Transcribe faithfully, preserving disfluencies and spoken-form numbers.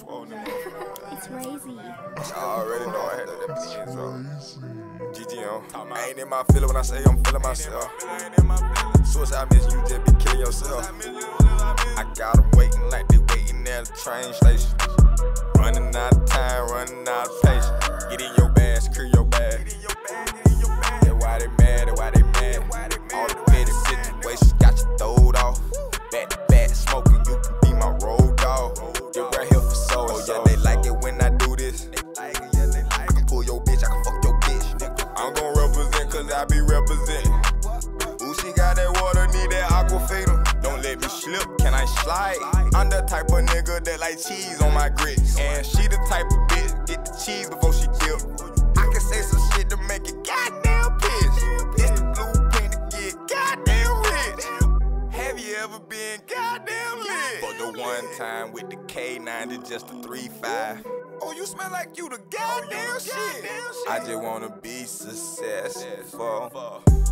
swollen. It's crazy. I already know I had that opinion, so G G on. I ain't in my feeling when I say I'm feeling myself. Suicide miss you just be killing yourself. I got them waiting like they waiting at a train station. Running out of time, running out of patience. Get in your bag, secure your bag. That's why they mad, that's why they mad. All the petty situations got you throwed off. Back to back smoking, you can be my road dog. You're right here for so and so. Oh yeah, they like it when I do this. I can pull your bitch, I can fuck your bitch. I'm gon' represent cause I be representing. Ooh, she got that water, need that aquafina. Don't let me slip, can I slide? I'm the type of nigga that like cheese on my grits. And she the type of bitch, get the cheese before she dip. I can say some shit to make it goddamn piss. It's the blueprint to get goddamn rich. Have you ever been goddamn lit? For the one time with the K nine to just a three five. Oh, you smell like you the goddamn shit. I just wanna be successful.